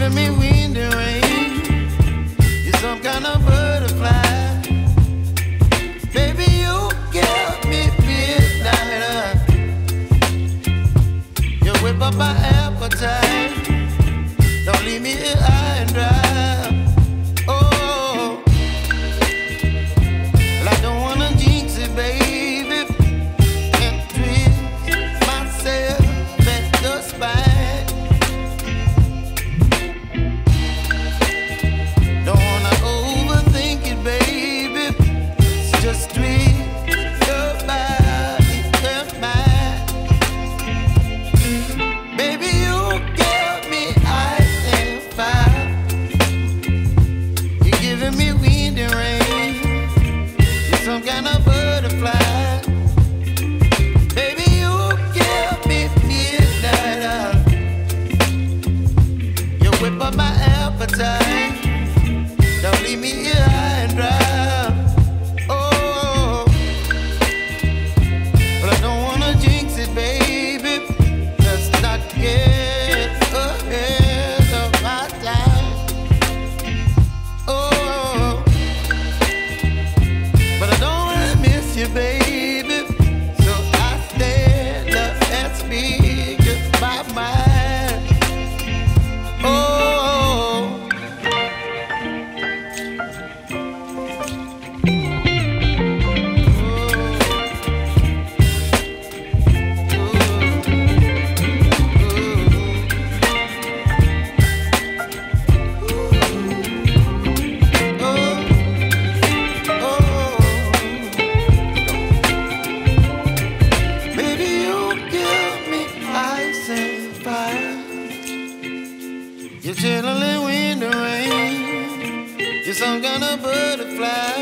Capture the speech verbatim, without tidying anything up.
giving me wind and rain. You're some kind of butterfly. Baby, you give me midnight. You whip up my appetite. Don't leave me here high and dry. Oh, well, I don't wanna jinx it, baby, and twist myself at the spine. Don't wanna overthink it, baby. It's just twist your body and mine. Baby, you give me ice and fire. You're giving me wind and rain. You're some kind of butterfly. Baby, you give me midnight. You whip up my appetite. Don't leave me here high and dry. Oh, but I don't wanna jinx it, baby. Let's not get ahead of my time. Oh, but I don't wanna miss you, baby. So I stand up and speak just my mind. Oh. You're chilling in wind and rain. You're some kind of butterfly.